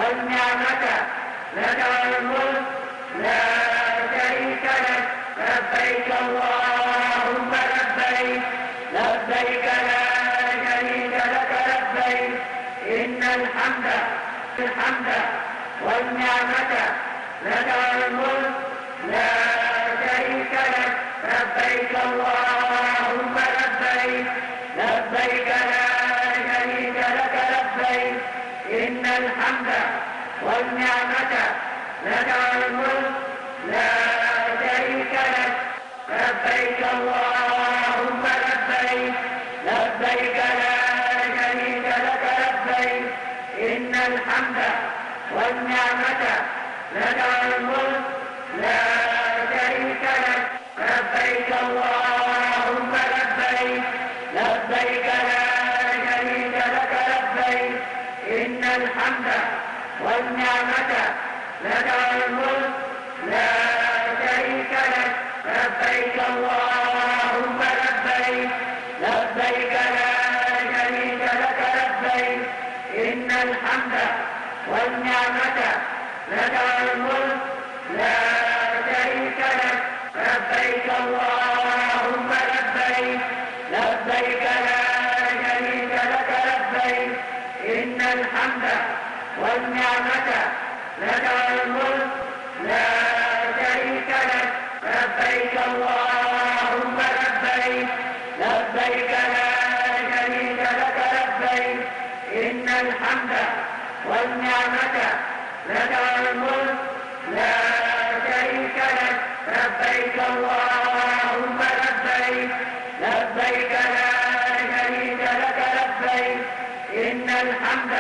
والنعمة لك والملك لا شريك لك لبيك اللهم لبيك لبيك لا شريك لك لبيك إن الحمد والنعمة لك والملك لا شريك لك لبيك اللهم لبيك لبيك لا شريك لك لبيك إن الحمد والنعمة لك والملك لا شريك لك لبيك اللهم لبيك لبيك لا شريك لك لبيك إن الحمد والنعمة لك والملك لا شريك لك لبيك اللهم لبيك لبيك لا شريك لك لبيك إن الحمد والنعمة لك والملك لا شريك لك لبيك اللهم لبيك لبيك لا شريك لك لبيك إن الحمد والنعمة لك والملك لا شريك لك لبيك اللهم لبيك لبيك لا شريك لك لبيك إن الحمد والنعمة لك والملك لا شريك لك لبيك اللهم لبيك لبيك لا شريك لك لبيك إن الحمد والنعمة لك والملك لا شريك لك لبيك اللهم لبيك لبيك لا شريك لك لبيك إن الحمد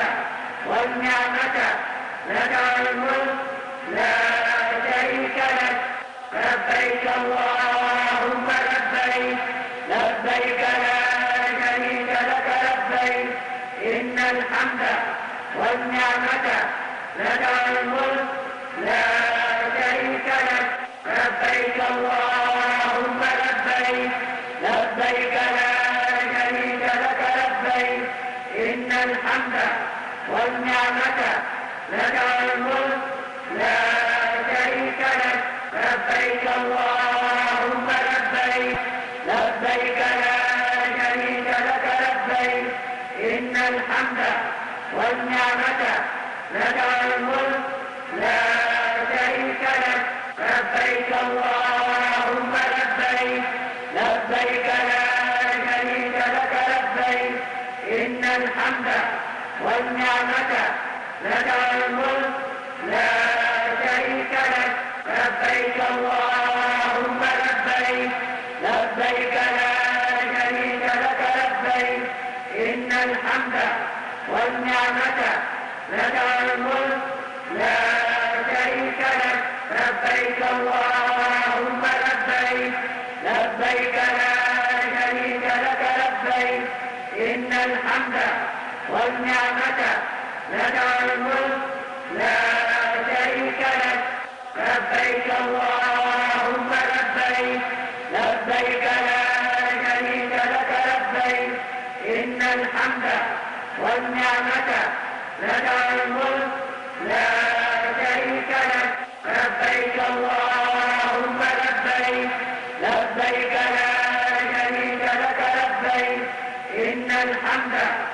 والنعمة لك والملك لا شريك لك لبيك اللهم لبيك لبيك لا شريك لك لبيك إن الحمد والنعمة لك والملك لا شريك لك لبيك اللهم لبيك لبيك لا شريك لك لبيك إن الحمد والنعمة لك والملك لا شريك لك لبيك اللهم لبيك لبيك لا شريك لك لبيك إن الحمد والنعمة لك والملك لا شريك لك لبيك اللهم لبيك لبيك لا شريك لك لبيك إن الحمد والنعمة لك والملك لا شريك لك لبيك اللهم لبيك لبيك لا شريك لك لبيك إن الحمد والنعمة لك والملك لا شريك لك لبيك اللهم لبيك لبيك لا شريك لك لبيك إن الحمد والنعمة لك والملك لا شريك لك لبيك اللهم لبيك لبيك لا شريك لك لبيك إن الحمد والنعمة لك والملك لا شريك لك لبيك اللهم لبيك لبيك لا شريك لك لبيك إن الحمد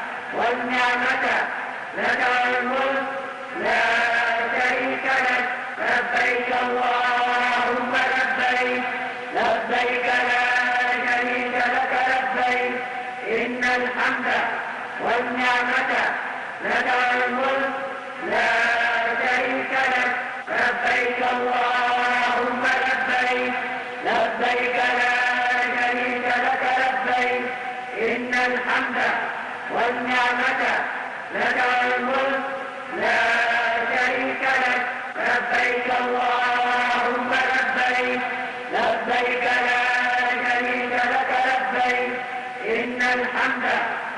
والنعمة لك والملك لا شريك لك لبيك اللهم لبيك لبيك لا شريك لك لبيك إن الحمد والنعمة لك والملك لا شريك لك لبيك اللهم لبيك لبيك لا شريك لك لبيك إن الحمد والنعمة لك والملك لا شريك لك لبيك اللهم لبيك لبيك لا شريك لك لبيك إن الحمد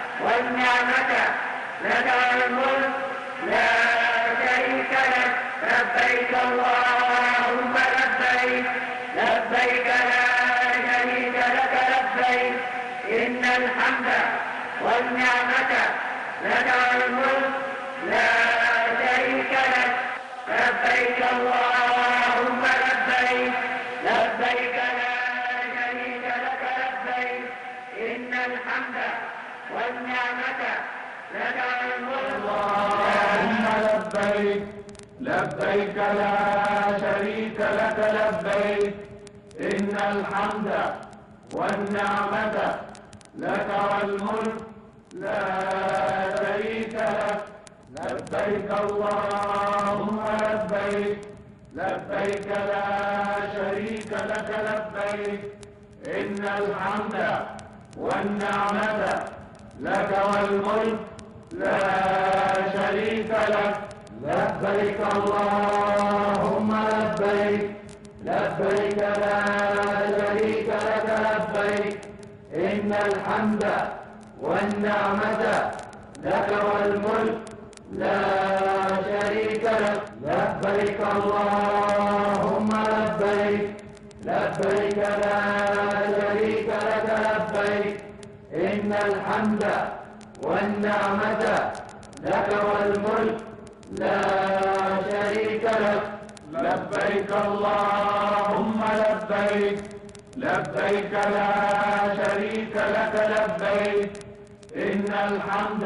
والنعمة لك والملك لا شريك لك لبيك اللهم لبيك لبيك لا شريك لك لبيك إن الحمد والنعمة لك والملك لا شريك لك لبيك اللهم لبيك لبيك لا شريك لك لبيك إن الحمد والنعمة لك والملك اللهم لبيك لبيك لا شريك لك لبيك إن الحمد والنعمة لك والملك لا شريك لك لبيك اللهم لبيك لبيك لا شريك لك لبيك إن الحمد والنعمة لك والملك لا شريك لك لبيك اللهم لبيك لبيك لا شريك لك لبيك إن الحمد والنعمة لك والملك لا شريك لك لبيك اللهم لبيك لبيك لا شريك لك لبيك إن الحمد والنعمة لك والملك لا شريك لك لبيك اللهم لبيك لبيك لا شريك لك لبيك إن الحمد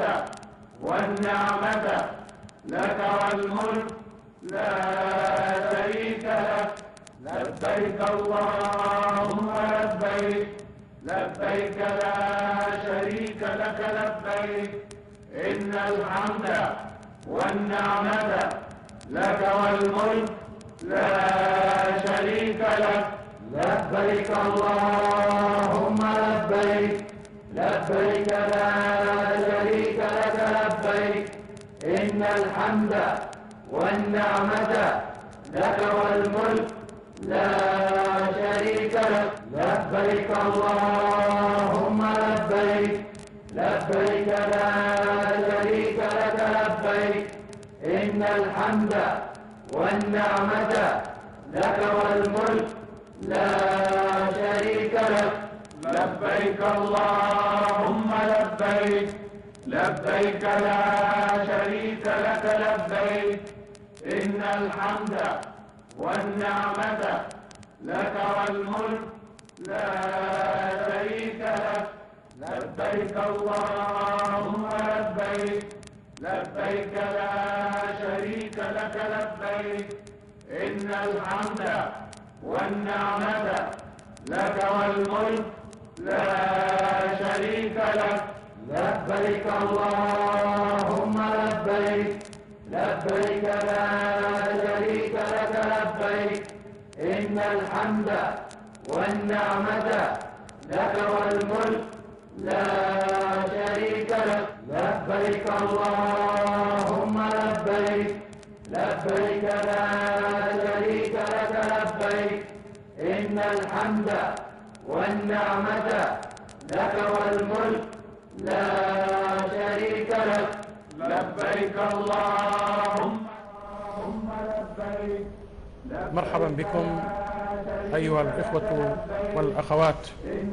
والنعمة لك والملك لا شريك لك لبيك اللهم لبيك لبيك لا شريك لك لبيك إن الحمد والنعمة لك والملك لا شريك لك لبيك اللهم لبيك لبيك لا شريك لك لبيك إن الحمد والنعمة لك والملك لا شريك لك لبيك اللهم لبيك لبيك لا شريك لك لبيك إن الحمد والنعمة لك والملك لا شريك لك لبيك اللهم لبيك لبيك لا شريك لك لبيك إن الحمد والنعمة لك والملك لا شريك لك لبيك اللهم لبيك لبيك لا شريك لك لبيك إن الحمد والنعمة لك والملك لا شريك لك لبيك اللهم لبيك لبيك لا شريك لك لبيك إن الحمد والنعمة لك والملك لا شريك لك لبيك اللهم لبيك لبيك لا شريك لك لبيك إن الحمد والنعمة لك والملك لا شريك لك لبيك اللهم لبيك مرحبا بكم أيها الإخوة والأخوات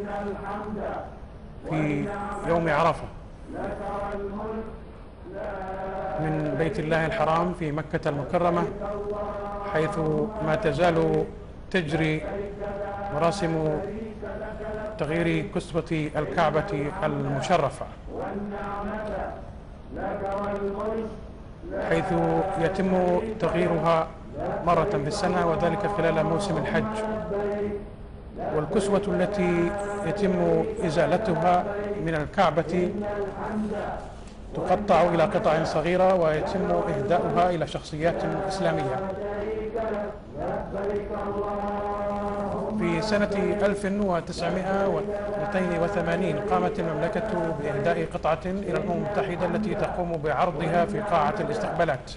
في يوم عرفة من بيت الله الحرام في مكة المكرمة، حيث ما تزال تجري مراسم تغيير كسوة الكعبة المشرفة، حيث يتم تغييرها مرة في السنة، وذلك خلال موسم الحج. والكسوة التي يتم إزالتها من الكعبة تقطع إلى قطع صغيرة ويتم إهداؤها إلى شخصيات إسلامية. في سنة 1982 قامت المملكة بإهداء قطعة إلى الأمم المتحدة التي تقوم بعرضها في قاعة الاستقبالات.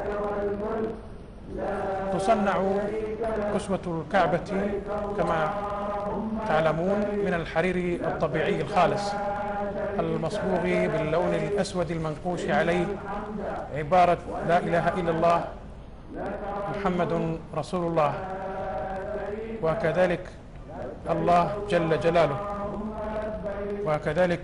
تصنع كسوة الكعبة كما تعلمون من الحرير الطبيعي الخالص المصبوغ باللون الأسود المنقوش عليه عبارة لا إله إلا الله محمد رسول الله، وكذلك الله جل جلاله، وكذلك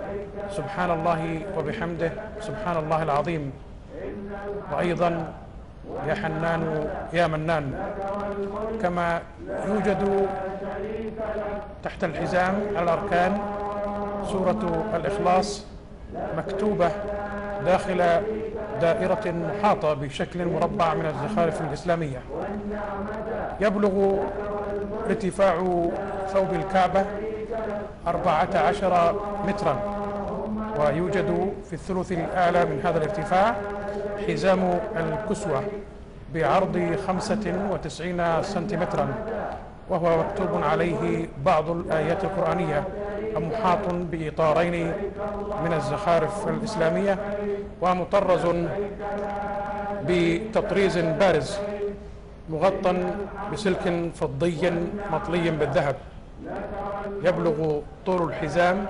سبحان الله وبحمده سبحان الله العظيم، وأيضا يا حنان يا منان. كما يوجد تحت الحزام على الأركان سورة الإخلاص مكتوبة داخل دائرة محاطة بشكل مربع من الزخارف الإسلامية. يبلغ ارتفاع ثوب الكعبة 14 مترا، ويوجد في الثلث الأعلى من هذا الارتفاع حزام الكسوة بعرض 95 سنتيمترا، وهو مكتوب عليه بعض الآيات القرآنية، محاط بإطارين من الزخارف الإسلامية، ومطرز بتطريز بارز مغطى بسلك فضي مطلي بالذهب. يبلغ طول الحزام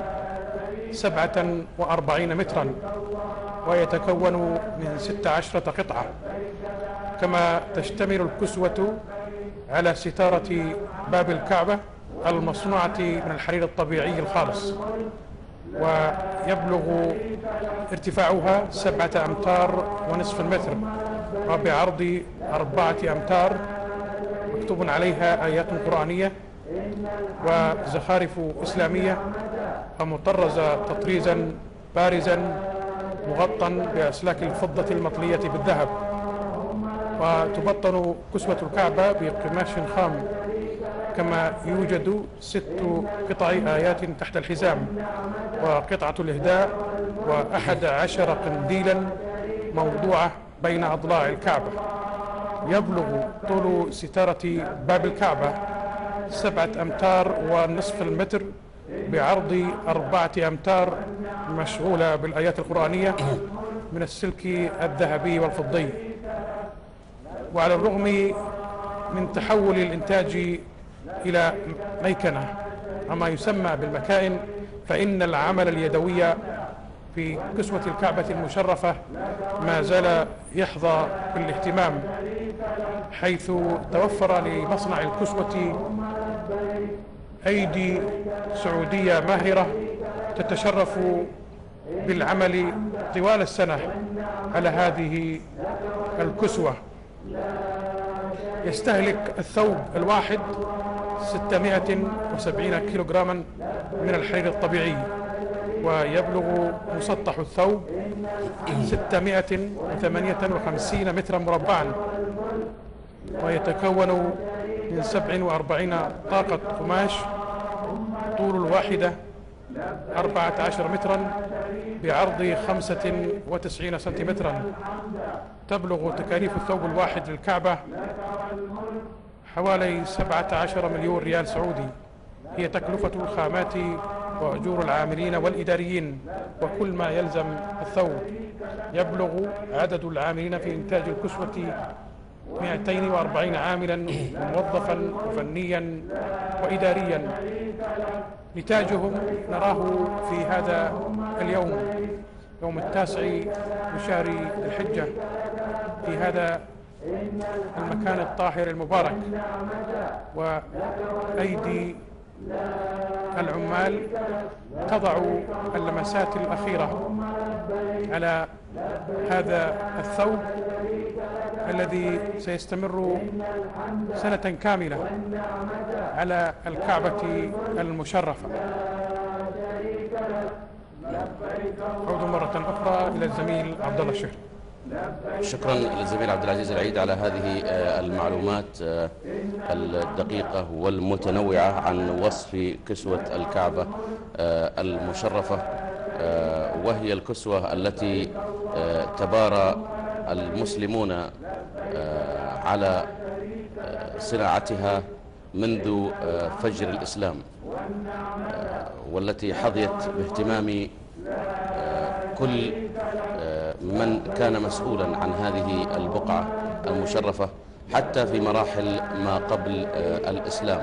47 مترا، ويتكون من 16 قطعة. كما تشتمل الكسوة على ستارة باب الكعبة المصنوعة من الحرير الطبيعي الخالص، ويبلغ ارتفاعها 7 أمتار ونصف المتر، وبعرض 4 أمتار، مكتوب عليها آيات قرآنية وزخارف إسلامية، ومطرزة تطريزا بارزا مغطى بأسلاك الفضة المطلية بالذهب. وتبطن كسوة الكعبة بقماش خام. كما يوجد 6 قطع آيات تحت الحزام، وقطعة الإهداء، و11 قنديلا موضوعة بين أضلاع الكعبة. يبلغ طول ستارة باب الكعبة 7 أمتار ونصف المتر، بعرض 4 أمتار، مشغولة بالآيات القرآنية من السلك الذهبي والفضي. وعلى الرغم من تحول الإنتاج إلى ميكنة وما يسمى بالمكائن، فإن العمل اليدوي في كسوة الكعبة المشرفة ما زال يحظى بالاهتمام، حيث توفر لمصنع الكسوة أيدي سعودية ماهرة تتشرف بالعمل طوال السنة على هذه الكسوة. يستهلك الثوب الواحد 670 كيلوغراما من الحرير الطبيعي، ويبلغ مسطح الثوب 658 مترا مربعا، ويتكون من 47 طاقة قماش، طول الواحدة 14 مترا، بعرض 95 سنتيمترا. تبلغ تكاليف الثوب الواحد للكعبة حوالي 17 مليون ريال سعودي، هي تكلفة الخامات وأجور العاملين والإداريين وكل ما يلزم الثوب. يبلغ عدد العاملين في إنتاج الكسوة 240 عاملا، موظفا وفنيا وإداريا. نتاجهم نراه في هذا اليوم، يوم 9 من شهر الحجة، في هذا المكان الطاهر المبارك، وأيدي العمال تضع اللمسات الأخيرة على هذا الثوب الذي سيستمر سنة كاملة على الكعبة المشرفة. أعود مرة أخرى إلى الزميل عبد الله الشهري. شكرا للزميل عبد العزيز العيد على هذه المعلومات الدقيقة والمتنوعة عن وصف كسوة الكعبة المشرفة، وهي الكسوة التي تبارى المسلمون على صناعتها منذ فجر الإسلام، والتي حظيت باهتمام كل من كان مسؤولا عن هذه البقعة المشرفة حتى في مراحل ما قبل الإسلام.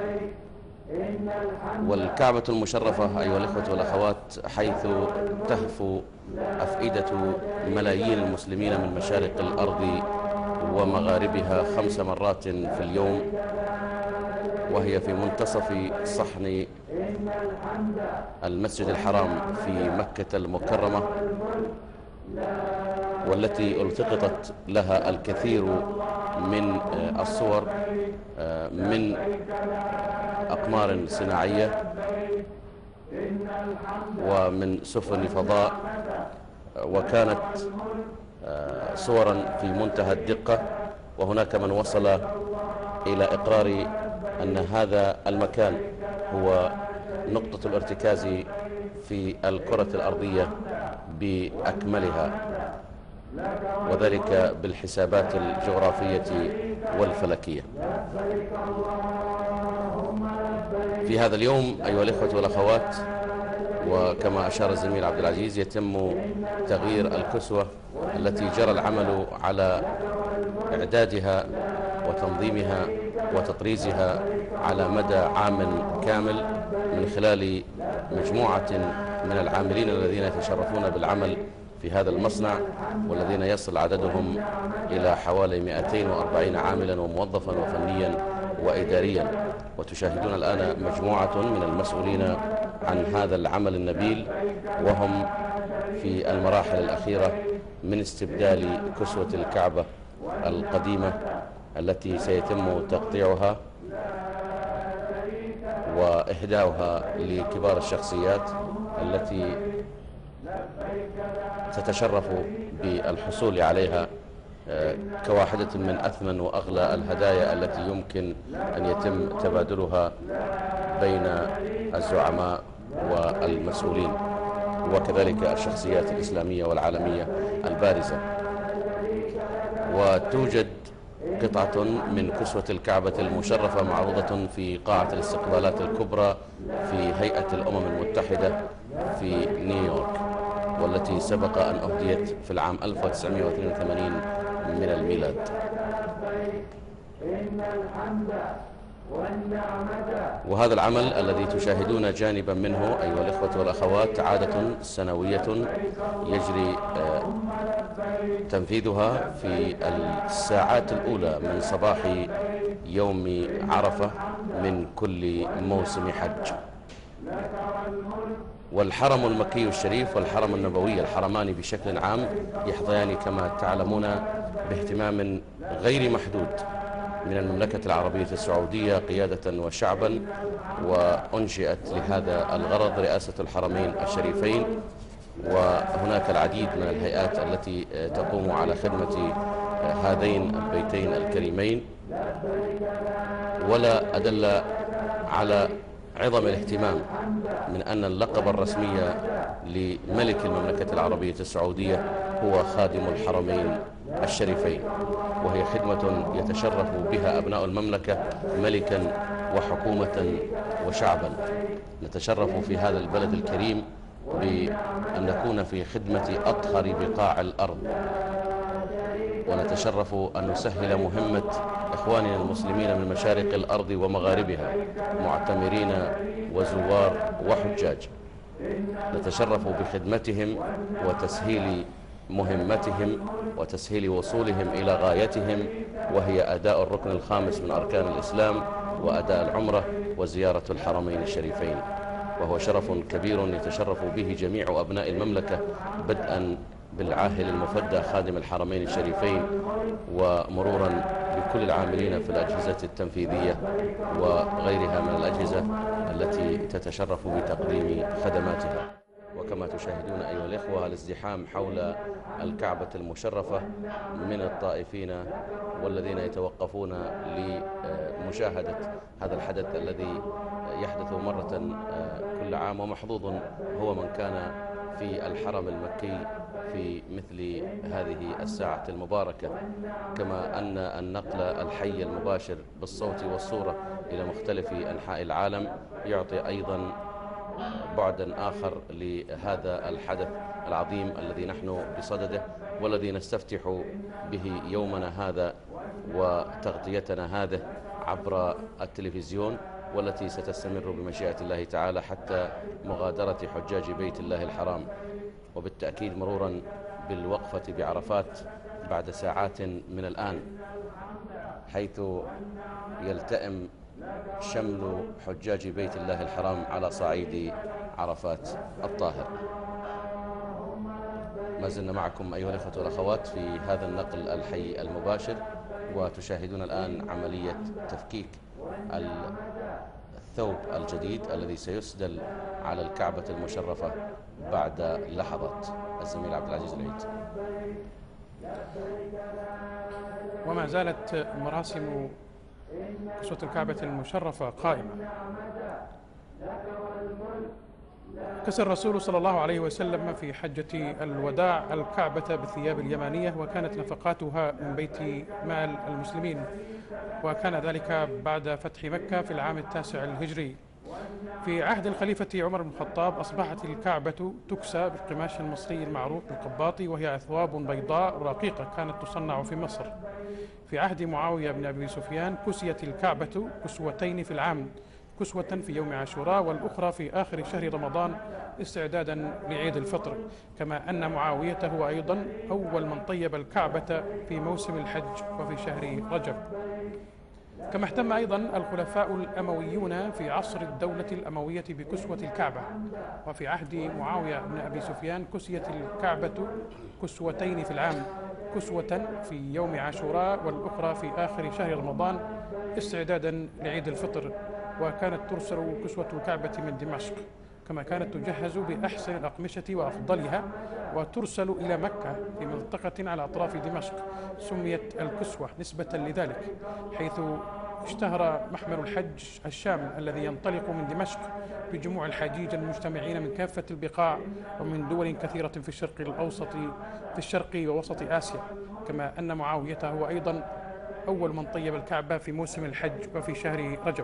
والكعبة المشرفة أيها الإخوة والأخوات حيث تهفو أفئدة ملايين المسلمين من مشارق الأرض ومغاربها 5 مرات في اليوم، وهي في منتصف صحن المسجد الحرام في مكة المكرمة، والتي التقطت لها الكثير من الصور من أقمار صناعية ومن سفن فضاء، وكانت صورا في منتهى الدقة. وهناك من وصل إلى إقرار أن هذا المكان هو نقطة الارتكاز في الكرة الأرضية بأكملها، وذلك بالحسابات الجغرافية والفلكية. في هذا اليوم أيها الإخوة والأخوات، وكما أشار الزميل عبد العزيز، يتم تغيير الكسوة التي جرى العمل على إعدادها وتنظيمها وتطريزها على مدى عام كامل من خلال مجموعة من العاملين الذين يتشرفون بالعمل في هذا المصنع، والذين يصل عددهم إلى حوالي 240 عاملا وموظفا وفنيا وإداريا. وتشاهدون الآن مجموعة من المسؤولين عن هذا العمل النبيل، وهم في المراحل الأخيرة من استبدال كسوة الكعبة القديمة التي سيتم تقطيعها وإهداؤها لكبار الشخصيات التي تتشرف بالحصول عليها كواحدة من أثمن وأغلى الهدايا التي يمكن أن يتم تبادلها بين الزعماء والمسؤولين، وكذلك الشخصيات الإسلامية والعالمية البارزة. وتوجد قطعة من كسوة الكعبة المشرفة معروضة في قاعة الاستقبالات الكبرى في هيئة الأمم المتحدة في نيويورك، والتي سبق أن أهديت في العام 1982 من الميلاد. وهذا العمل الذي تشاهدون جانبا منه أيها الإخوة والأخوات عادة سنوية يجري تنفيذها في الساعات الأولى من صباح يوم عرفة من كل موسم حج. والحرم المكي الشريف والحرم النبوي، الحرمان بشكل عام، يحظيان كما تعلمون باهتمام غير محدود من المملكة العربية السعودية قيادة وشعبا، وأنشئت لهذا الغرض رئاسة الحرمين الشريفين. وهناك العديد من الهيئات التي تقوم على خدمة هذين البيتين الكريمين، ولا أدل على عظم الاهتمام من أن اللقب الرسمي لملك المملكة العربية السعودية هو خادم الحرمين الشريفين، وهي خدمة يتشرف بها أبناء المملكة ملكا وحكومة وشعبا. نتشرف في هذا البلد الكريم بأن نكون في خدمة أطهر بقاع الأرض، ونتشرف أن نسهل مهمة إخواننا المسلمين من مشارق الأرض ومغاربها، معتمرين وزوار وحجاج. نتشرف بخدمتهم وتسهيل مهمتهم وتسهيل وصولهم إلى غايتهم، وهي أداء الركن الخامس من أركان الإسلام وأداء العمرة وزيارة الحرمين الشريفين. وهو شرف كبير يتشرف به جميع أبناء المملكة، بدءا بالعاهل المفدى خادم الحرمين الشريفين، ومرورا بكل العاملين في الأجهزة التنفيذية وغيرها من الأجهزة التي تتشرف بتقديم خدماتها. وكما تشاهدون أيها الإخوة الازدحام حول الكعبة المشرفة من الطائفين والذين يتوقفون لمشاهدة هذا الحدث الذي يحدث مرة كل عام، ومحظوظ هو من كان في الحرم المكي في مثل هذه الساعة المباركة. كما أن النقل الحي المباشر بالصوت والصورة إلى مختلف أنحاء العالم يعطي أيضا بعدا آخر لهذا الحدث العظيم الذي نحن بصدده، والذي نستفتح به يومنا هذا وتغطيتنا هذه عبر التلفزيون، والتي ستستمر بمشيئة الله تعالى حتى مغادرة حجاج بيت الله الحرام، وبالتأكيد مرورا بالوقفة بعرفات بعد ساعات من الآن، حيث يلتئم شمل حجاج بيت الله الحرام على صعيد عرفات الطاهر. ما زلنا معكم أيها الأخوة والأخوات في هذا النقل الحي المباشر، وتشاهدون الآن عملية تفكيك الثوب الجديد الذي سيسدل على الكعبة المشرفة بعد لحظات. الزميل عبد العزيز العيد. وما زالت مراسم كسوة الكعبة المشرفة قائمة. كسى الرسول صلى الله عليه وسلم في حجة الوداع الكعبة بالثياب اليمانية، وكانت نفقاتها من بيت مال المسلمين، وكان ذلك بعد فتح مكة في العام 9 الهجري. في عهد الخليفة عمر بن الخطاب أصبحت الكعبة تكسى بالقماش المصري المعروف بالقباطي، وهي أثواب بيضاء رقيقة كانت تصنع في مصر. في عهد معاوية بن أبي سفيان كسيت الكعبة كسوتين في العام، كسوة في يوم عاشوراء والأخرى في آخر شهر رمضان استعدادا لعيد الفطر، كما أن معاوية هو أيضا أول من طيب الكعبة في موسم الحج وفي شهر رجب. كما اهتم أيضا الخلفاء الأمويون في عصر الدولة الأموية بكسوة الكعبة، وفي عهد معاوية بن أبي سفيان كسيت الكعبة كسوتين في العام، كسوة في يوم عاشوراء والأخرى في آخر شهر رمضان استعدادا لعيد الفطر. وكانت ترسل كسوة الكعبة من دمشق، كما كانت تجهز بأحسن الأقمشة وأفضلها، وترسل إلى مكة في منطقة على أطراف دمشق سميت الكسوة نسبة لذلك، حيث اشتهر محمل الحج الشامل الذي ينطلق من دمشق بجموع الحجيج المجتمعين من كافة البقاع ومن دول كثيرة في الشرق الأوسط في الشرق ووسط آسيا. كما أن معاوية هو أيضا أول من طيب الكعبة في موسم الحج وفي شهر رجب.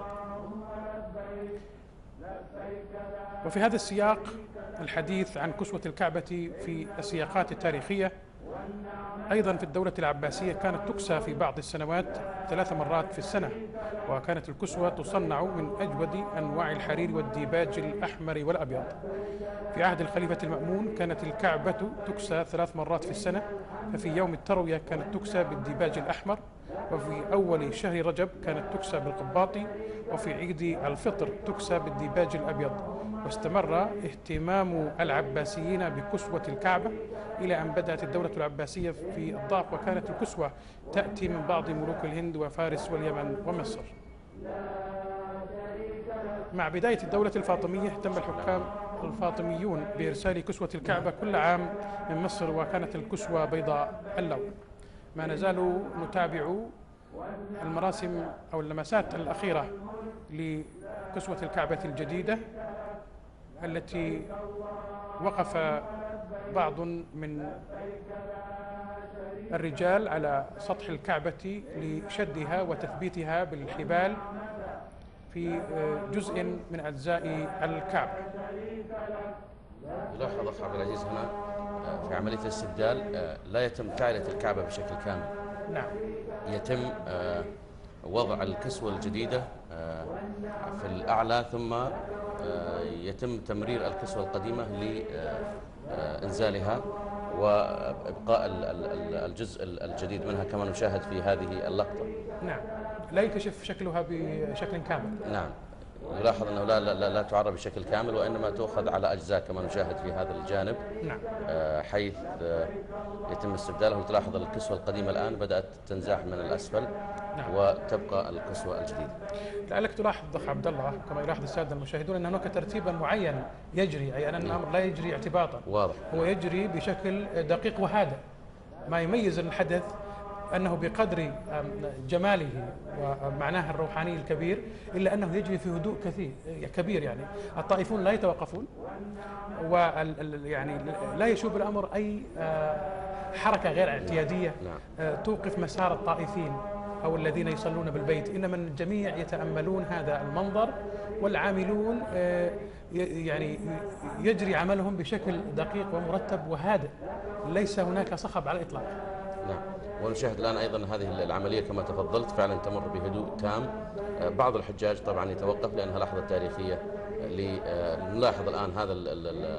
وفي هذا السياق الحديث عن كسوة الكعبة في السياقات التاريخية، أيضا في الدولة العباسية كانت تكسى في بعض السنوات 3 مرات في السنة، وكانت الكسوة تصنع من أجود أنواع الحرير والديباج الأحمر والأبيض. في عهد الخليفة المأمون كانت الكعبة تكسى 3 مرات في السنة، ففي يوم التروية كانت تكسى بالديباج الأحمر، وفي أول شهر رجب كانت تكسى بالقباطي، وفي عيد الفطر تكسى بالديباج الأبيض. واستمر اهتمام العباسيين بكسوة الكعبة إلى أن بدأت الدولة العباسية في الضعف، وكانت الكسوة تأتي من بعض ملوك الهند وفارس واليمن ومصر. مع بداية الدولة الفاطمية اهتم الحكام الفاطميون بإرسال كسوة الكعبة كل عام من مصر، وكانت الكسوة بيضاء اللون. ما نزال نتابع المراسم أو اللمسات الأخيرة لكسوة الكعبة الجديدة التي وقف بعض من الرجال على سطح الكعبة لشدها وتثبيتها بالحبال في جزء من أجزاء الكعبة. يلاحظ أخ عبد العزيز هنا في عملية الاستبدال لا يتم تعلية الكعبة بشكل كامل. نعم. يتم وضع الكسوة الجديدة في الأعلى، ثم يتم تمرير الكسوة القديمة لإنزالها وإبقاء الجزء الجديد منها كما نشاهد في هذه اللقطة. نعم، لا يكشف شكلها بشكل كامل. نعم، يلاحظ أنه لا تعرى بشكل كامل، وإنما تؤخذ على أجزاء كما نشاهد في هذا الجانب. نعم. حيث يتم استبدالها. وتلاحظ الكسوة القديمة الآن بدأت تنزاح من الأسفل. نعم. وتبقى الكسوة الجديدة. لعلك تلاحظ أخ عبد الله كما يلاحظ السادة المشاهدون أن هناك ترتيبا معين يجري، أي أن الأمر لا يجري اعتباطا. واضح. هو يجري بشكل دقيق وهادئ. ما يميز الحدث أنه بقدر جماله ومعناه الروحاني الكبير إلا أنه يجري في هدوء كبير. يعني الطائفون لا يتوقفون، يعني لا يشوب الأمر أي حركة غير اعتيادية توقف مسار الطائفين أو الذين يصلون بالبيت، إنما الجميع يتأملون هذا المنظر، والعاملون يعني يجري عملهم بشكل دقيق ومرتب وهادئ، ليس هناك صخب على الإطلاق. نعم. ونشاهد الآن أيضا هذه العملية كما تفضلت فعلا تمر بهدوء تام. بعض الحجاج طبعا يتوقف لأنها لحظة تاريخية. نلاحظ الآن هذا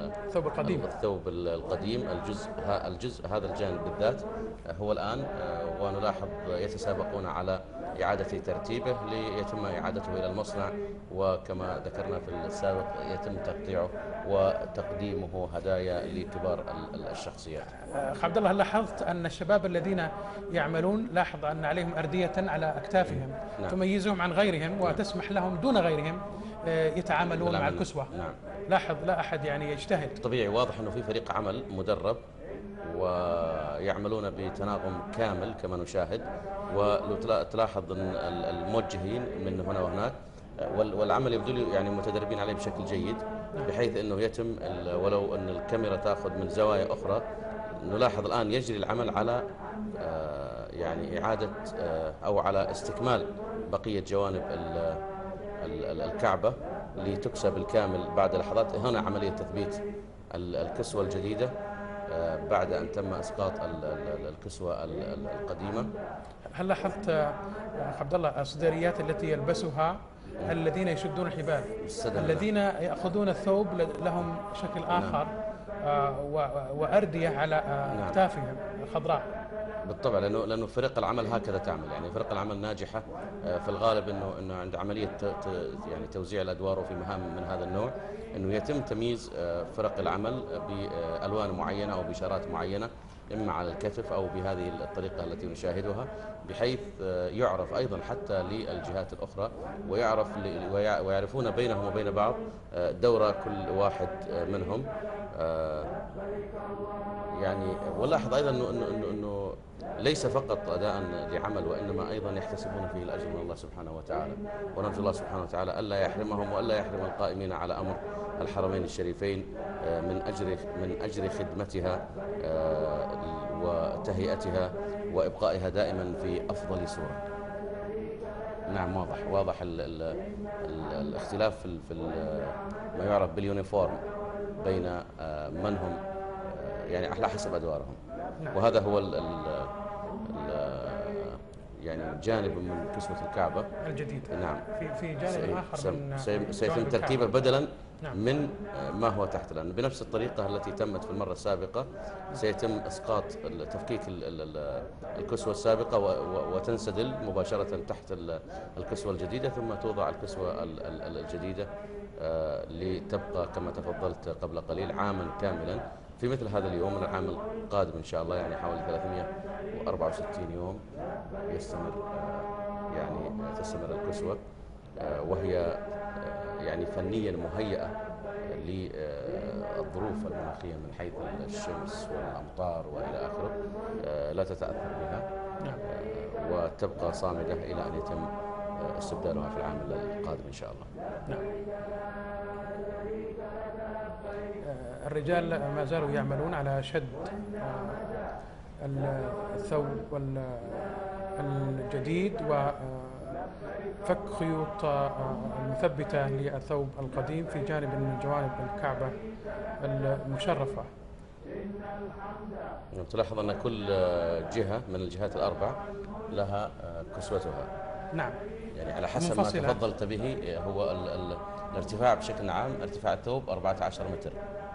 الثوب القديم، الجزء هذا الجانب بالذات هو الآن ونلاحظ يتسابقون على إعادة ترتيبه ليتم إعادته إلى المصنع، وكما ذكرنا في السابق يتم تقطيعه وتقديمه هدايا لكبار الشخصيات. أخ عبد الله، هل لاحظت أن الشباب الذين يعملون لاحظ أن عليهم أردية على أكتافهم نعم. تميزهم عن غيرهم وتسمح لهم دون غيرهم يتعاملون مع الكسوة؟ نعم. لاحظ لا أحد يعني يجتهد. طبيعي، واضح أنه في فريق عمل مدرب ويعملون بتناغم كامل كما نشاهد، ولو تلاحظ أن الموجهين من هنا وهناك، والعمل يبدو لي يعني متدربين عليه بشكل جيد، بحيث أنه يتم ولو أن الكاميرا تأخذ من زوايا أخرى. نلاحظ الآن يجري العمل على يعني إعادة أو على استكمال بقية جوانب الكعبة لتكسى بالكامل بعد لحظات. هنا عملية تثبيت الكسوة الجديدة بعد أن تم إسقاط الكسوة القديمة. هل لاحظت أخ عبد الله الصدريات التي يلبسها الذين يشدون الحبال، الذين يأخذون الثوب لهم شكل آخر وأردية على أكتافهم خضراء؟ بالطبع، لأنه فرق العمل هكذا تعمل، يعني فرق العمل ناجحة في الغالب أنه عند عملية يعني توزيع الأدوار وفي مهام من هذا النوع أنه يتم تمييز فرق العمل بألوان معينة أو بإشارات معينة، إما على الكتف أو بهذه الطريقة التي نشاهدها، بحيث يعرف أيضا حتى للجهات الأخرى ويعرفون بينهم وبين بعض دور كل واحد منهم. يعني ولاحظ أيضا أنه ليس فقط أداء لعمل، وإنما أيضا يحتسبون فيه الأجر من الله سبحانه وتعالى، ونرجو الله سبحانه وتعالى ألا يحرمهم وألا يحرم القائمين على أمر الحرمين الشريفين من أجر خدمتها وتهيئتها وإبقائها دائما في أفضل صورة. نعم، واضح الاختلاف في ما يعرف باليونيفورم بين من هم يعني على حسب أدوارهم، وهذا هو يعني جانب من كسوة الكعبة الجديد. نعم. في جانب آخر سيتم ترتيبه بدلا نعم. من ما هو تحت، لأن بنفس الطريقة التي تمت في المرة السابقة سيتم إسقاط تفكيك الكسوة السابقة وتنسدل مباشرة تحت الكسوة الجديدة، ثم توضع الكسوة الجديدة لتبقى كما تفضلت قبل قليل عاما كاملا في مثل هذا اليوم. من العام القادم إن شاء الله يعني حوالي 364 يوم تستمر الكسوة، وهي يعني فنيا مهيئة للظروف المناخية من حيث الشمس والأمطار وإلى آخره، لا تتأثر بها وتبقى صامدة إلى أن يتم استبدالها في العام القادم إن شاء الله. نعم. الرجال ما زالوا يعملون على شد الثوب الجديد وفك خيوط المثبتة للثوب القديم في جانب من جوانب الكعبة المشرفة. تلاحظ أن كل جهة من الجهات الأربع لها كسوتها. نعم. يعني على حسب ما تفضلت به، هو الارتفاع بشكل عام ارتفاع الثوب 14 متر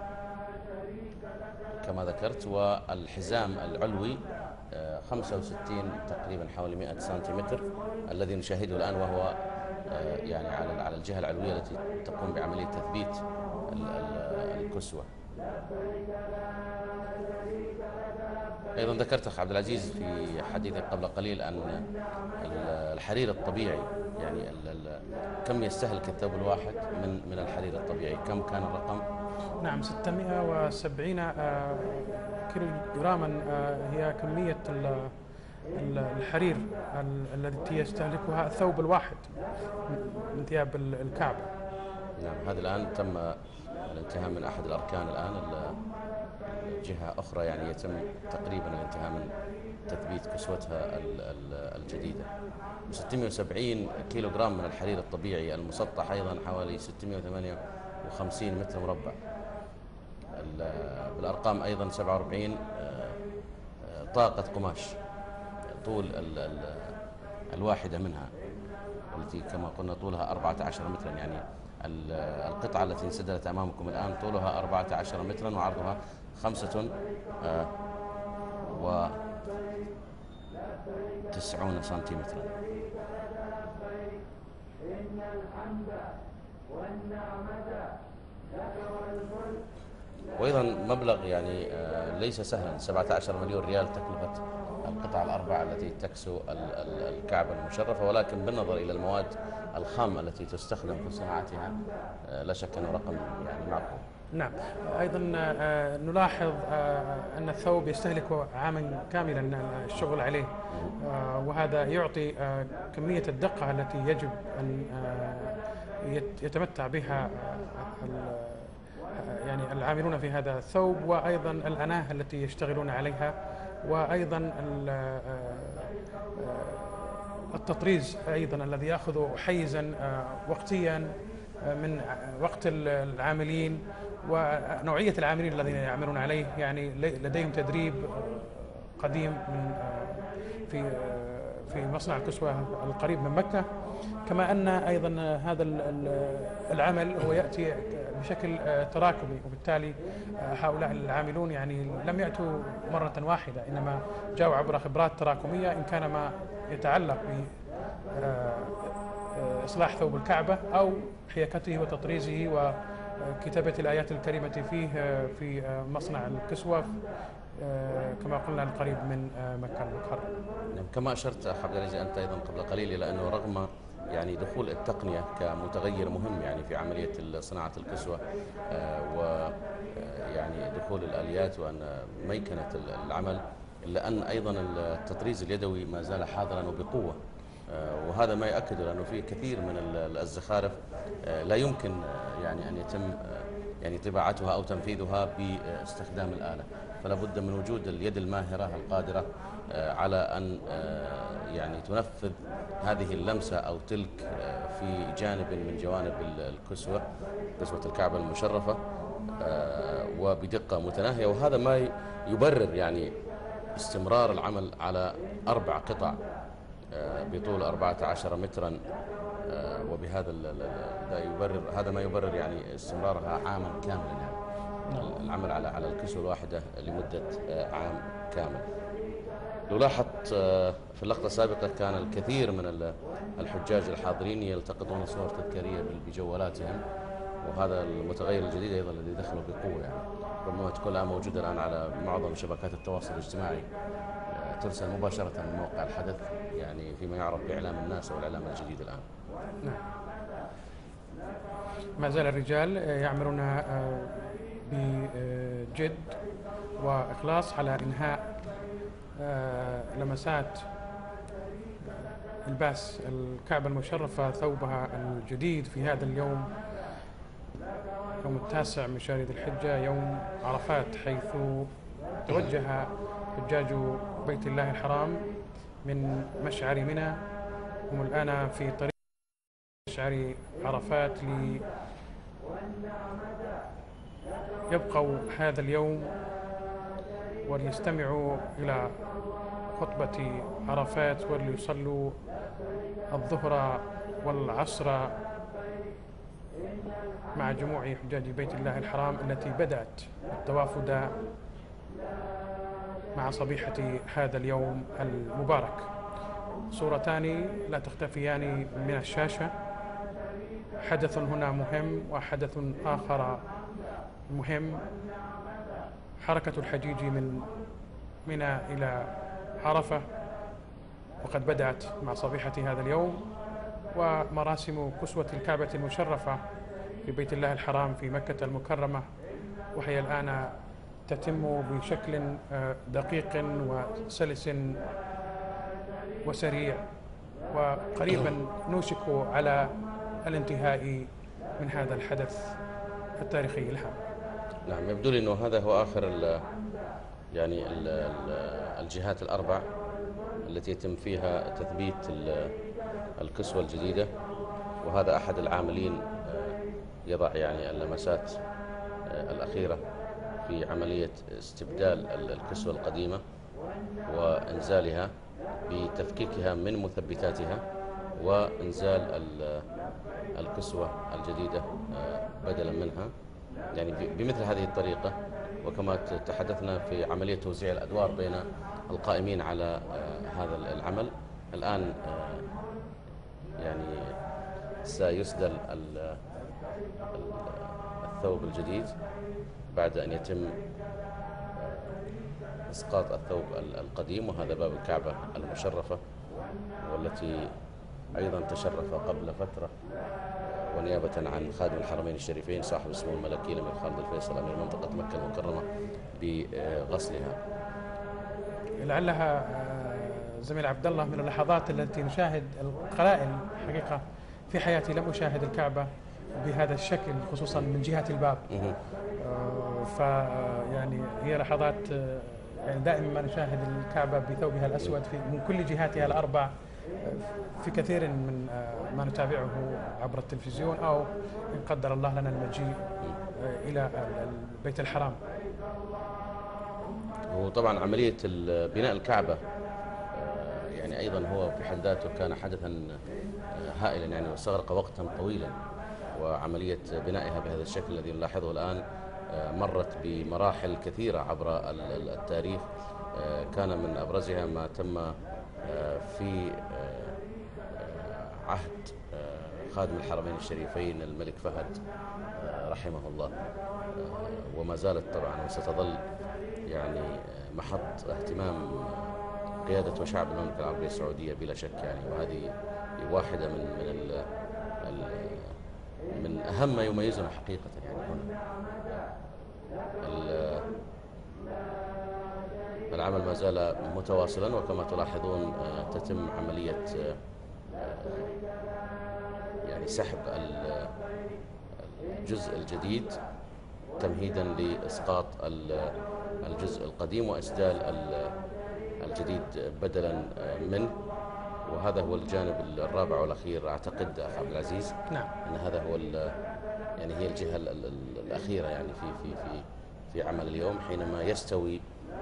كما ذكرت، والحزام العلوي 65 تقريبا حوالي 100 سنتيمتر الذي نشاهده الآن، وهو يعني على الجهة العلوية التي تقوم بعملية تثبيت الكسوة. أيضا ذكرت أخ عبد العزيز في حديثك قبل قليل أن الحرير الطبيعي يعني كم يستهلك الثوب الواحد من الحرير الطبيعي، كم كان الرقم؟ نعم، 670 كيلو جراما هي كمية الحرير التي يستهلكها الثوب الواحد من ثياب الكعبة. نعم، هذا الآن تم الانتهاء من أحد الأركان الآن، جهة أخرى يعني يتم تقريبا الانتهاء من تثبيت كسوتها الجديدة. 670 كيلو جرام من الحرير الطبيعي المسطح أيضا حوالي 658 متر مربع. بالأرقام أيضا 47 طاقة قماش طول الواحدة منها، والتي كما قلنا طولها 14 مترا، يعني القطعة التي انسدلت أمامكم الآن طولها 14 مترا وعرضها 5 90 سنتيمترا. وأيضا مبلغ يعني ليس سهلا، 17 مليون ريال تكلفة القطع الأربع التي تكسو الكعبة المشرفة، ولكن بالنظر إلى المواد الخام التي تستخدم في صناعتها لا شك أنه رقم يعني معقول. نعم. أيضا نلاحظ أن الثوب يستهلك عاما كاملا الشغل عليه، وهذا يعطي كمية الدقة التي يجب أن يتمتع بها يعني العاملون في هذا الثوب، وأيضا الأناة التي يشتغلون عليها، وأيضا التطريز أيضا الذي يأخذ حيزا وقتيا من وقت العاملين ونوعية العاملين الذين يعملون عليه. يعني لديهم تدريب قديم من في مصنع الكسوة القريب من مكة، كما أن أيضا هذا العمل هو يأتي بشكل تراكمي، وبالتالي هؤلاء العاملون يعني لم يأتوا مرة واحدة، إنما جاءوا عبر خبرات تراكمية، إن كان ما يتعلق بإصلاح ثوب الكعبة أو حياكته وتطريزه وكتابة الآيات الكريمة فيه في مصنع الكسوة كما قلنا القريب من مكة المكرمة. كما أشرت أخ عبد العزيز أنت أيضا قبل قليل إلى أنه رغم يعني دخول التقنية كمتغير مهم يعني في عملية صناعة الكسوة ويعني دخول الآليات وأن ميكنة العمل، إلا أن أيضا التطريز اليدوي ما زال حاضرا وبقوة، وهذا ما يؤكد أنه في كثير من الزخارف لا يمكن يعني أن يتم يعني طباعتها أو تنفيذها باستخدام الآلة، فلا بد من وجود اليد الماهرة القادرة على أن يعني تنفذ هذه اللمسة أو تلك في جانب من جوانب الكسوة، كسوة الكعبة المشرفة، وبدقة متناهية. وهذا ما يبرر يعني استمرار العمل على 4 قطع بطول 14 مترا، وبهذا هذا ما يبرر يعني استمرارها عاما كاملا، يعني العمل على الكسوة الواحدة لمدة عام كامل. لو لاحظت في اللقطة السابقة كان الكثير من الحجاج الحاضرين يلتقطون صور تذكارية بجوالاتهم، وهذا المتغير الجديد أيضا الذي دخله بقوة، يعني ربما تكون الآن موجودة الآن على معظم شبكات التواصل الاجتماعي، ترسل مباشرة من موقع الحدث، يعني فيما يعرف بإعلام الناس أو الإعلام الجديد الآن. نعم. ما زال الرجال يعملون بجد وإخلاص على إنهاء لمسات الباس الكعبة المشرفة ثوبها الجديد في هذا اليوم، يوم 9 من شهر ذي الحجة، يوم عرفات، حيث توجه حجاج بيت الله الحرام من مشعر منى، هم الآن في طريق مشعر عرفات يبقوا هذا اليوم وليستمعوا إلى خطبة عرفات وليصلوا الظهر والعصر مع جموع حجاج بيت الله الحرام التي بدأت التوافد مع صبيحة هذا اليوم المبارك. صورتان لا تختفيان من الشاشة، حدث هنا مهم وحدث آخر مهم، حركة الحجيج من منى إلى عرفة وقد بدأت مع صبيحة هذا اليوم، ومراسم كسوة الكعبة المشرفة في بيت الله الحرام في مكة المكرمة، وهي الآن تتم بشكل دقيق وسلس وسريع، وقريبا نوشك على الانتهاء من هذا الحدث التاريخي الهام. نعم، يبدو لي أنه هذا هو آخر يعني الجهات الأربع التي يتم فيها تثبيت الكسوة الجديدة، وهذا أحد العاملين يضع يعني اللمسات الأخيرة في عملية استبدال الكسوة القديمة وإنزالها بتفكيكها من مثبتاتها وإنزال الكسوة الجديدة بدلا منها، يعني بمثل هذه الطريقة. وكما تحدثنا في عملية توزيع الأدوار بين القائمين على هذا العمل. الآن يعني سيسدل الثوب الجديد بعد أن يتم إسقاط الثوب القديم، وهذا باب الكعبة المشرفة والتي أيضا تشرف قبل فترة ونيابة عن خادم الحرمين الشريفين صاحب السمو الملكي الأمير خالد الفيصل أمير منطقة مكة المكرمة بغسلها. لعلها زميل عبد الله من اللحظات التي نشاهد القلائل حقيقة في حياتي لم أشاهد الكعبة بهذا الشكل، خصوصا من جهة الباب. فيعني هي لحظات يعني دائما ما نشاهد الكعبة بثوبها الأسود من كل جهاتها الأربع في كثير من ما نتابعه عبر التلفزيون أو إن قدر الله لنا المجيء إلى بيت الحرام. وطبعا عملية بناء الكعبة يعني أيضا هو في حد ذاته كان حدثا هائلا، يعني واستغرق وقتا طويلا، وعملية بنائها بهذا الشكل الذي نلاحظه الآن مرت بمراحل كثيرة عبر التاريخ. كان من أبرزها ما تم في عهد خادم الحرمين الشريفين الملك فهد رحمه الله، وما زالت طبعا وستظل يعني محط اهتمام قيادة وشعب المملكة العربية السعودية بلا شك يعني. وهذه واحدة من أهم ما يميزنا حقيقة يعني هنا. العمل ما زال متواصلا، وكما تلاحظون تتم عملية يعني سحب الجزء الجديد تمهيدا لإسقاط الجزء القديم وإسدال الجديد بدلا منه. وهذا هو الجانب الرابع والأخير أعتقد أخ عبد العزيز. نعم. أن هذا هو يعني هي الجهة الأخيرة يعني في عمل اليوم، حينما يستوي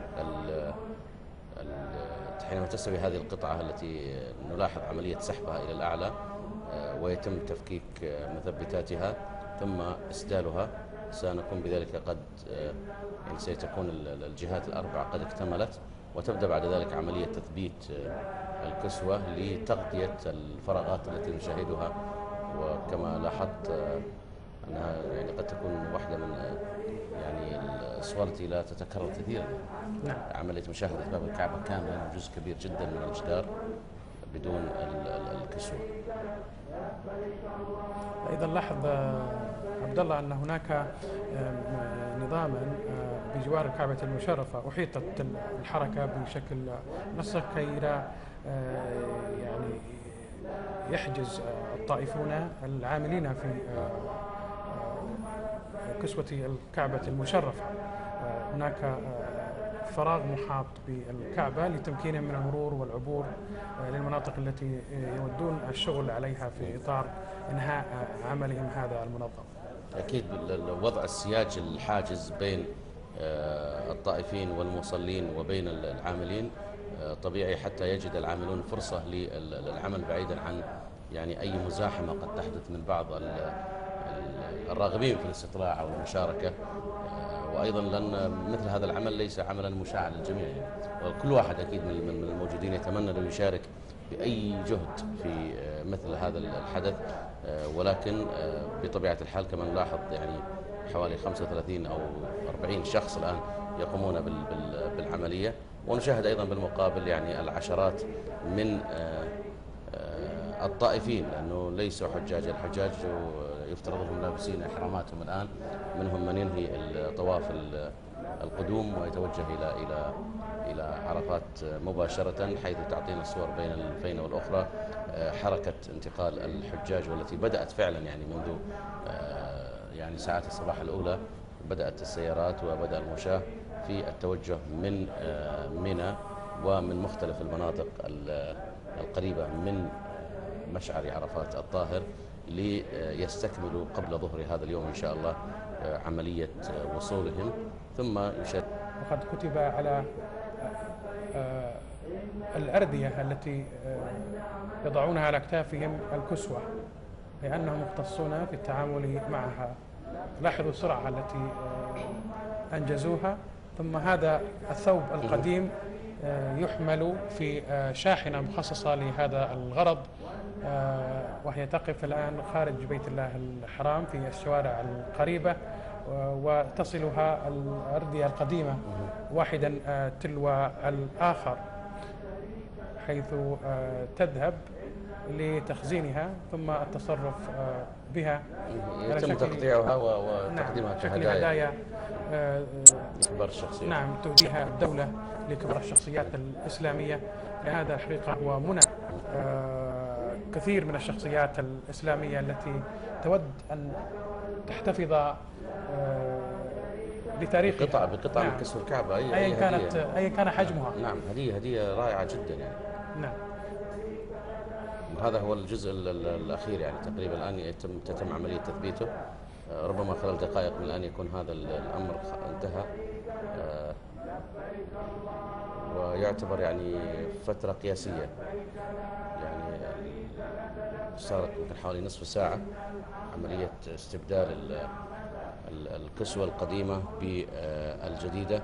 حينما تستوي هذه القطعة التي نلاحظ عملية سحبها إلى الأعلى ويتم تفكيك مثبتاتها ثم إسدالها. سنكون بذلك قد يعني سيتكون الجهات الأربع قد اكتملت، وتبدأ بعد ذلك عملية تثبيت الكسوة لتغطية الفراغات التي نشاهدها. وكما لاحظت أنها يعني قد تكون واحدة من يعني الصور التي لا تتكرر كثيرا. نعم. عملية مشاهدة باب الكعبة كاملا جزء كبير جدا من الجدار بدون الكسوة. أيضا لاحظ عبد الله أن هناك نظاما بجوار الكعبة المشرفة أحيطت الحركة بشكل نصف كي لا يعني يحجز الطائفون العاملين في كسوة الكعبة المشرفة. هناك فراغ محاط بالكعبة لتمكينهم من المرور والعبور للمناطق التي يودون الشغل عليها في إطار إنهاء عملهم هذا المنظم. أكيد وضع السياج الحاجز بين الطائفين والمصلين وبين العاملين طبيعي حتى يجد العاملون فرصة للعمل بعيدا عن يعني أي مزاحمة قد تحدث من بعض الراغبين في الاستطلاع أو المشاركة. وأيضا لأن مثل هذا العمل ليس عملا مشاعا للجميع يعني. وكل واحد أكيد من الموجودين يتمنى أن يشارك بأي جهد في مثل هذا الحدث، ولكن بطبيعة الحال كما نلاحظ يعني حوالي 35 أو 40 شخص الآن يقومون بالعملية، ونشاهد أيضا بالمقابل يعني العشرات من الطائفين، لأنه ليسوا حجاج. الحجاج يفترض لهم لابسين إحراماتهم الآن، منهم من ينهي طواف القدوم ويتوجه إلى عرفات مباشرة، حيث تعطينا الصور بين الفينة والأخرى حركة انتقال الحجاج، والتي بدأت فعلا يعني منذ يعني ساعات الصباح الأولى بدأت السيارات وبدأ المشاة في التوجه من منى ومن مختلف المناطق القريبة من مشعر عرفات الطاهر ليستكملوا قبل ظهر هذا اليوم إن شاء الله عملية وصولهم. ثم يشد. وقد كتب على الأردية التي يضعونها على أكتافهم الكسوة، لأنهم مختصون في التعامل معها. لاحظوا السرعة التي أنجزوها. ثم هذا الثوب القديم يحمل في شاحنة مخصصة لهذا الغرض، وهي تقف الآن خارج بيت الله الحرام في الشوارع القريبة، وتصلها الأردية القديمة واحدا تلو الآخر، حيث تذهب لتخزينها ثم التصرف بها، يتم تقطيعها وتقديمها كهدايا لكبار الشخصيات. نعم، تهديها الدولة لكبار الشخصيات الإسلامية. هذا الحقيقة هو منى كثير من الشخصيات الإسلامية التي تود أن تحتفظ بتاريخها بقطع من كسو الكعبة أيا كان حجمها. نعم، هدية رائعة جدا يعني. نعم. هذا هو الجزء الأخير يعني تقريبا الآن تتم عملية تثبيته، ربما خلال دقائق من الآن يكون هذا الأمر انتهى، ويعتبر يعني فترة قياسية، يعني صارت يمكن حوالي نصف ساعة عملية استبدال الكسوة القديمة بالجديدة،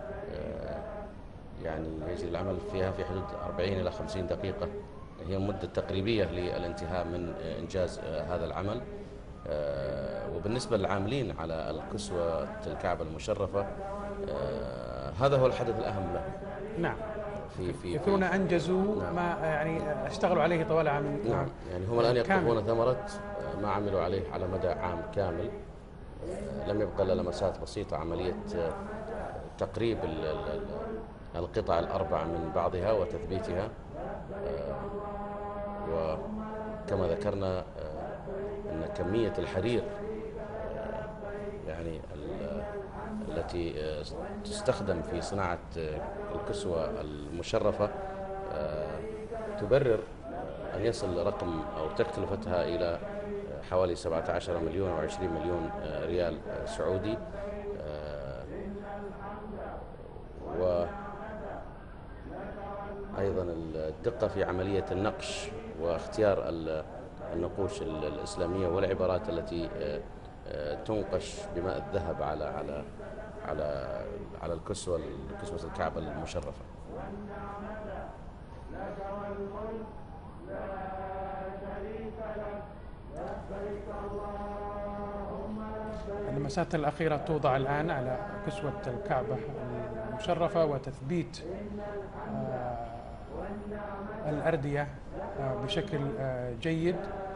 يعني يجري العمل فيها في حدود 40 إلى 50 دقيقة، هي مدة تقريبية للانتهاء من إنجاز هذا العمل. وبالنسبة للعاملين على الكسوة الكعبة المشرفة، هذا هو الحدث الأهم له. نعم، يكونون أنجزوا نعم. ما يعني اشتغلوا عليه طوال عام. نعم، يعني هم الآن يقطفون ثمرة ما عملوا عليه على مدى عام كامل. لم يبقى إلا لمسات بسيطة، عملية تقريب القطع الأربع من بعضها وتثبيتها، وكما ذكرنا أن كمية الحرير يعني التي تستخدم في صناعة الكسوة المشرفة تبرر أن يصل رقم أو تكلفتها إلى حوالي 17 مليون أو 20 مليون ريال سعودي. وأيضا الدقة في عملية النقش واختيار النقوش الإسلامية والعبارات التي تنقش بماء الذهب على كسوة الكعبة المشرفة. اللمسات الأخيرة توضع الآن على كسوة الكعبة المشرفة وتثبيت الأردية بشكل جيد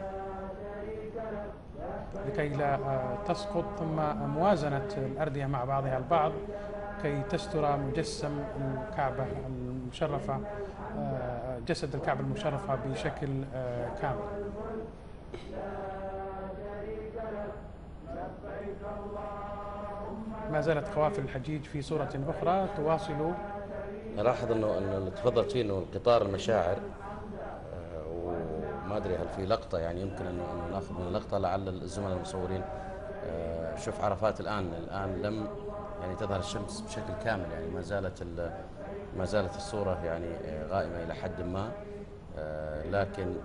لكي لا تسقط، ثم موازنة الأردية مع بعضها البعض كي تستر مجسم الكعبة المشرفة، جسد الكعبة المشرفة بشكل كامل. ما زالت قوافل الحجيج في صورة أخرى تواصل. نلاحظ أنه اللي تفضلت فيه أنه القطار المشاعر، وما أدري هل في لقطة يعني يمكن أنه ناخذ من اللقطة لعل الزملاء المصورين. شوف عرفات الآن لم يعني تظهر الشمس بشكل كامل، يعني ما زالت الصورة يعني غائمة إلى حد ما، لكن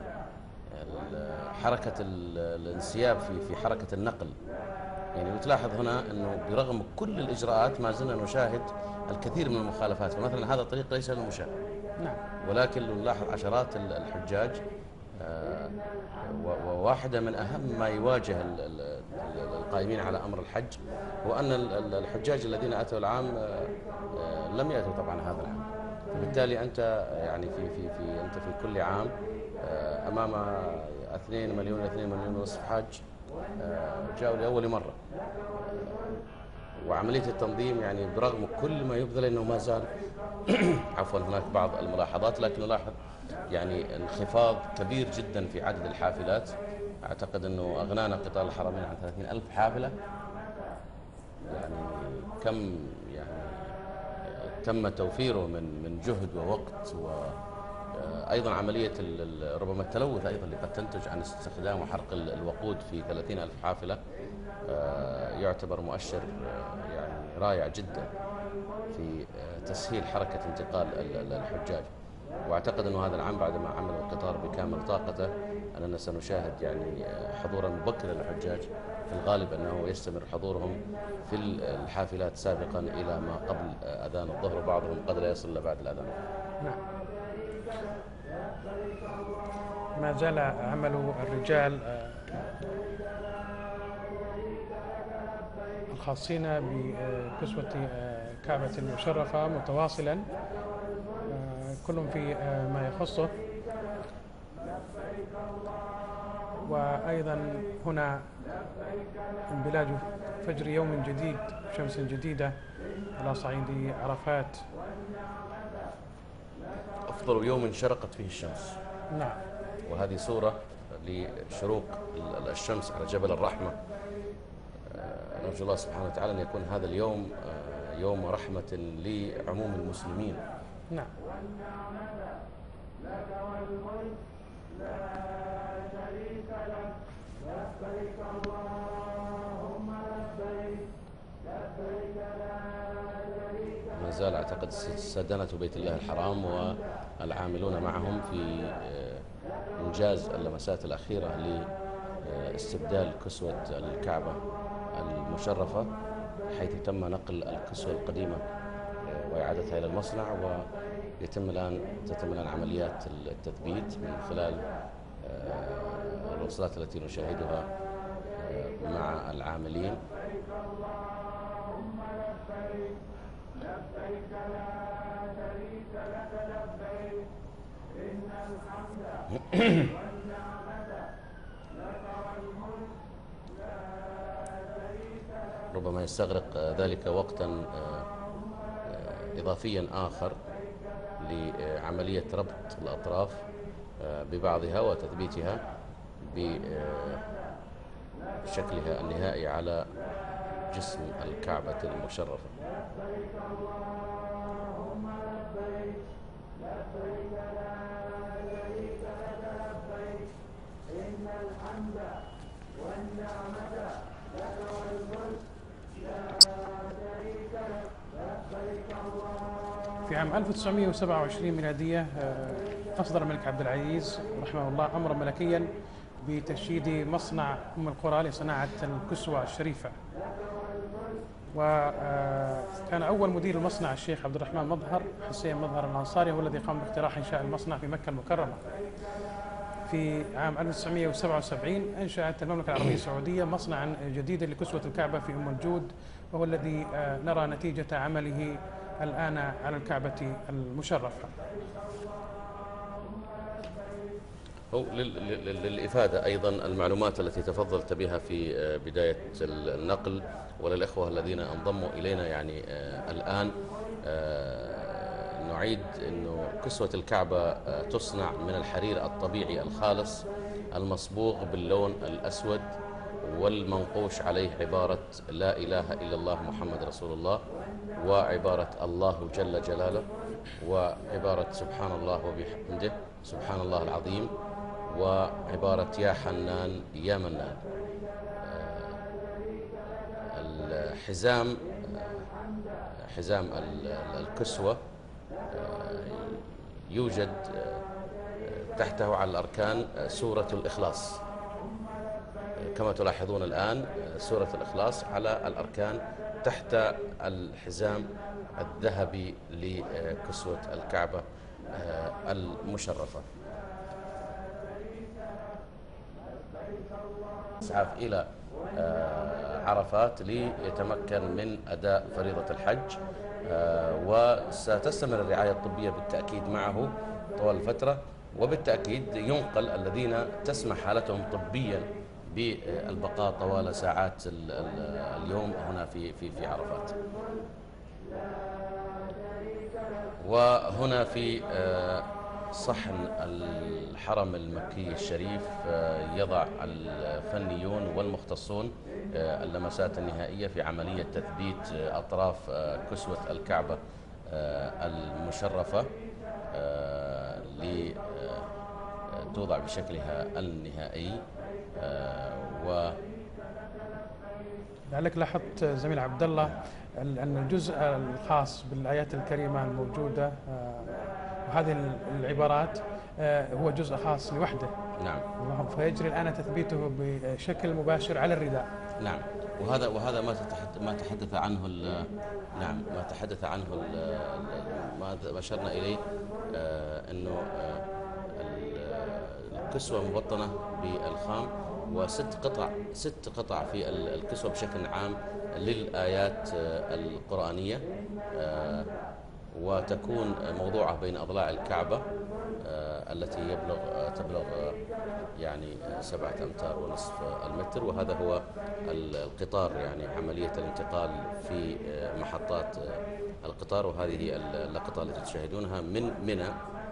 حركة الانسياب في حركة النقل، يعني وتلاحظ هنا أنه برغم كل الإجراءات ما زلنا نشاهد الكثير من المخالفات. فمثلا هذا الطريق ليس للمشاة، نعم، ولكن نلاحظ عشرات الحجاج، وواحدة من أهم ما يواجه القائمين على أمر الحج هو أن الحجاج الذين أتوا العام لم يأتوا طبعا هذا العام، وبالتالي أنت يعني أنت في كل عام أمام 2 مليون 2 مليون ونصف حاج جاءوا لأول مرة، وعملية التنظيم يعني برغم كل ما يبذل أنه ما زال عفوا هناك بعض الملاحظات، لكن نلاحظ يعني انخفاض كبير جدا في عدد الحافلات. أعتقد أنه أغنانا قطار الحرمين عن 30,000 حافلة، يعني كم يعني تم توفيره من جهد ووقت، وأيضا عملية ربما التلوث أيضا اللي قد تنتج عن استخدام وحرق الوقود في 30,000 حافلة يعتبر مؤشر يعني رائع جدا في تسهيل حركة انتقال الحجاج. واعتقد انه هذا العام بعدما عمل القطار بكامل طاقته اننا سنشاهد يعني حضورا مبكرا للحجاج. في الغالب انه يستمر حضورهم في الحافلات سابقا الى ما قبل اذان الظهر، وبعضهم قد لا يصل الا بعد الاذان. نعم. ما زال عمل الرجال الخاصين بكسوة كعبة المشرفة متواصلا، كل في ما يخصه. وأيضا هنا انبلاج فجر يوم جديد، شمس جديدة على صعيد عرفات. أفضل يوم شرقت فيه الشمس. نعم. وهذه صورة لشروق الشمس على جبل الرحمة. نرجو الله سبحانه وتعالى أن يكون هذا اليوم يوم رحمة لعموم المسلمين. نعم. ما زال أعتقد سدنة بيت الله الحرام والعاملون معهم في إنجاز اللمسات الأخيرة لاستبدال كسوة الكعبة المشرفة، حيث تم نقل الكسوة القديمة وإعادتها إلى المصنع، وتتم الآن عمليات التثبيت من خلال الوصلات التي نشاهدها مع العاملين. ربما يستغرق ذلك وقتا إضافيا آخر لعملية ربط الأطراف ببعضها وتثبيتها بشكلها النهائي على جسم الكعبة المشرفة. في عام 1927 ميلادية أصدر الملك عبد العزيز رحمه الله أمرا ملكيا بتشييد مصنع أم القرى لصناعة الكسوة الشريفة، وكان أول مدير المصنع الشيخ عبد الرحمن مظهر حسين مظهر الأنصاري، هو الذي قام باقتراح إنشاء المصنع في مكة المكرمة. في عام 1977 أنشأت المملكة العربية السعودية مصنعا جديدا لكسوة الكعبة في أم الجود، وهو الذي نرى نتيجة عمله الآن على الكعبة المشرفة. للإفادة أيضا المعلومات التي تفضلت بها في بداية النقل، وللإخوة الذين انضموا إلينا يعني الآن، نعيد أنه كسوة الكعبة تصنع من الحرير الطبيعي الخالص المصبوغ باللون الأسود، والمنقوش عليه عبارة لا إله إلا الله محمد رسول الله، وعبارة الله جل جلاله، وعبارة سبحان الله وبحمده سبحان الله العظيم، وعبارة يا حنان يا منان. حزام الكسوة يوجد تحته على الأركان سورة الإخلاص، كما تلاحظون الآن سورة الإخلاص على الأركان تحت الحزام الذهبي لكسوة الكعبة المشرفة. اسعاف إلى عرفات ليتمكن من أداء فريضة الحج، وستستمر الرعاية الطبية بالتأكيد معه طوال الفترة، وبالتأكيد ينقل الذين تسمح حالتهم طبيا بالبقاء طوال ساعات اليوم هنا في عرفات. وهنا في صحن الحرم المكي الشريف يضع الفنيون والمختصون اللمسات النهائية في عملية تثبيت أطراف كسوة الكعبة المشرفة لتوضع بشكلها النهائي. لعلك لاحظت زميل عبد الله أن الجزء الخاص بالآيات الكريمة الموجودة وهذه العبارات هو جزء خاص لوحده. نعم. فيجري الآن تثبيته بشكل مباشر على الرداء. نعم. وهذا ما تحدث عنه نعم، ما تحدث عنه ما أشرنا إليه، أنه الكسوة مبطنة بالخام، ست قطع في الكسوة بشكل عام للآيات القرآنية، وتكون موضوعة بين أضلاع الكعبة التي تبلغ يعني 7 أمتار ونصف المتر، وهذا هو القطار، يعني عملية الانتقال في محطات القطار. وهذه هي اللقطة التي تشاهدونها من منى.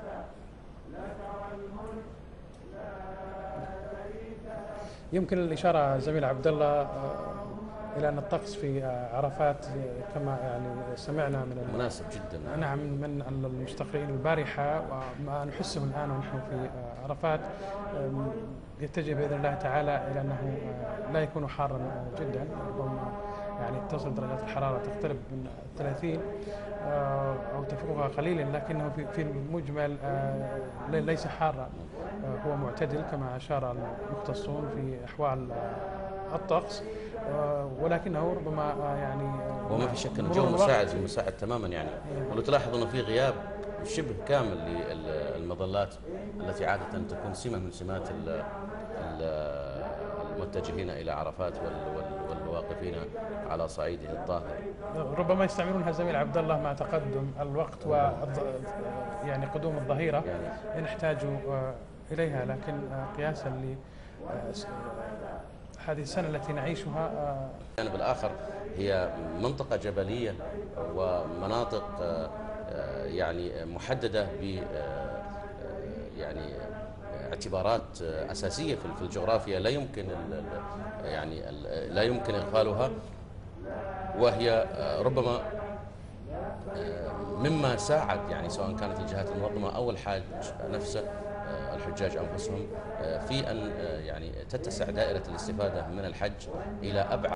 يمكن الإشارة زميل عبد الله إلى أن الطقس في عرفات كما يعني سمعنا من مناسب جدا. نعم، من المستقرئين البارحة وما نحسه الآن ونحن في عرفات، يتجه بإذن الله تعالى إلى أنه لا يكون حارا جدا، ربما يعني تصل درجات الحرارة تقترب من 30 أو تفوقها قليلا، لكنه في المجمل ليس حارا، هو معتدل كما أشار المختصون في أحوال الطقس، ولكنه ربما يعني وما في شك أن الجو مساعد تماما يعني. ولو تلاحظ أنه في غياب شبه كامل للمظلات التي عادة تكون سمة من سمات المتجهين إلى عرفات والواقفين على صعيده الطاهر. ربما يستعملونها زميل عبد الله مع تقدم الوقت يعني قدوم الظهيرة إن احتاجوا إليها، لكن قياسا ل هذه السنة التي نعيشها. الجانب الآخر هي منطقة جبلية ومناطق يعني محددة ب يعني اعتبارات أساسية في الجغرافيا لا يمكن إغفالها، وهي ربما مما ساعد يعني سواء كانت الجهات المنظمة أو الحاج نفسه، الحجاج أنفسهم، في أن يعني تتسع دائرة الاستفادة من الحج إلى أبعد